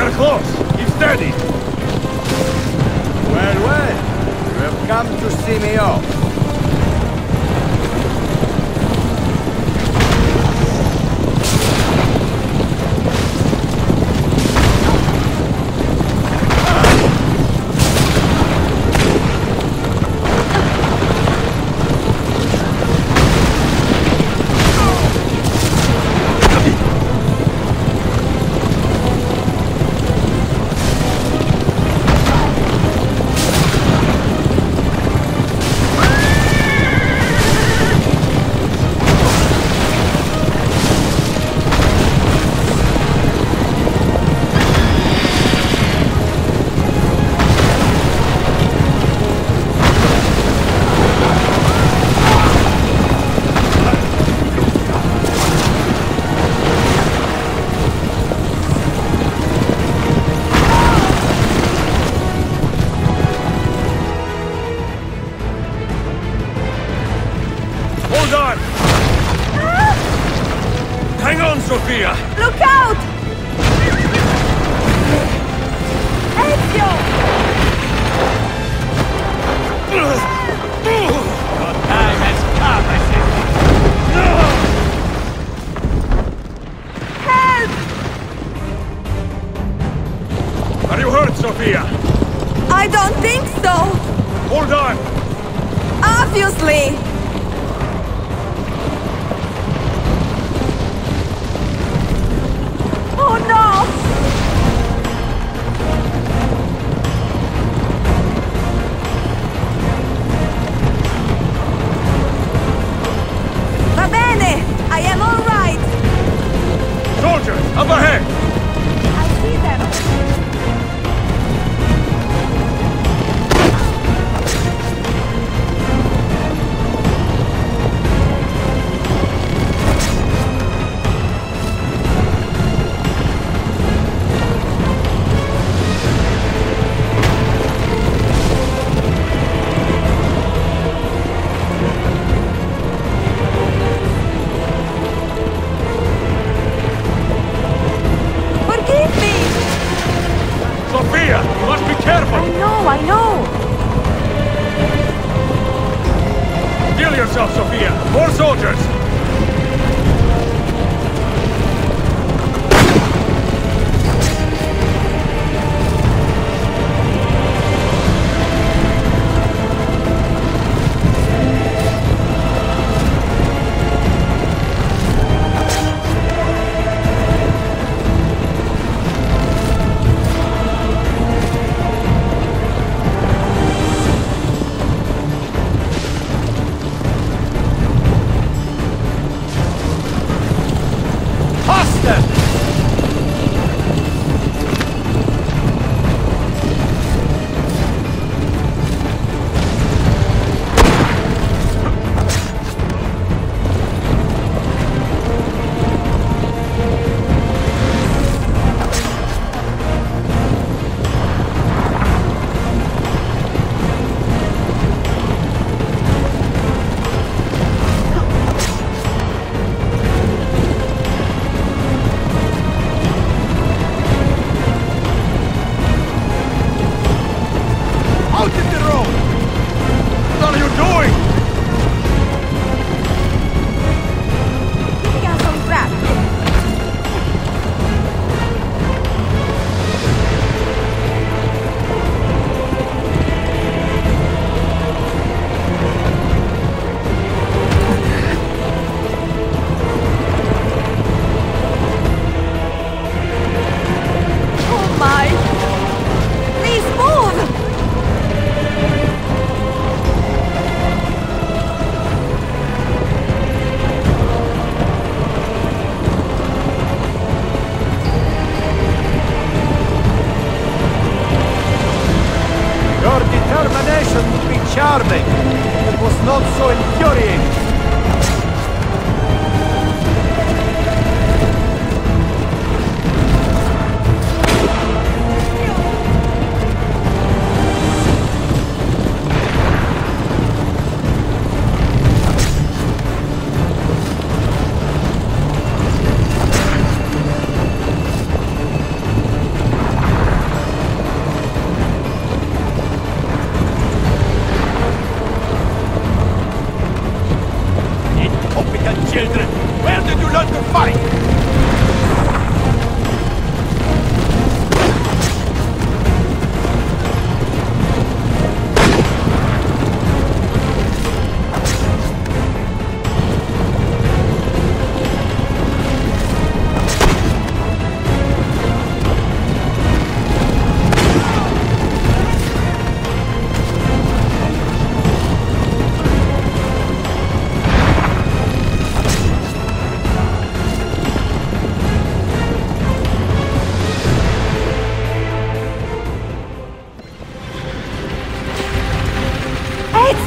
We're close. Keep steady. Well, well. You have come to see me off. Hold on! Hang on, Sophia! Look out! Ezio! Your time has come, Help! Are you hurt, Sophia? I don't think so! Hold on! Obviously! Oh no! Va bene! I am all right! Soldiers, up ahead! I see them! Forgive me! Sophia, you must be careful! I know! Heal yourself, Sophia! More soldiers!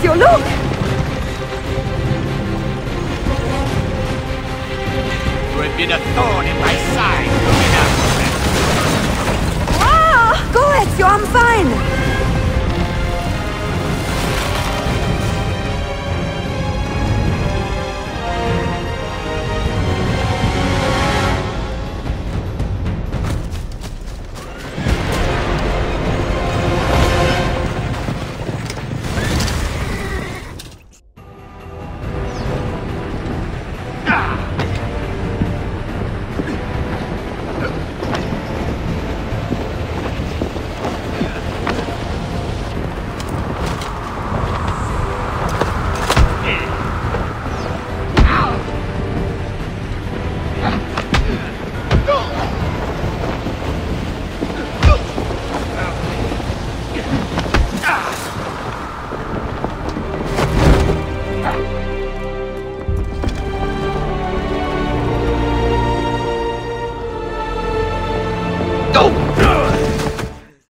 Ezio, look! You have been a thorn in my